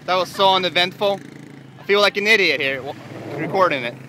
That was so uneventful. I feel like an idiot here recording it.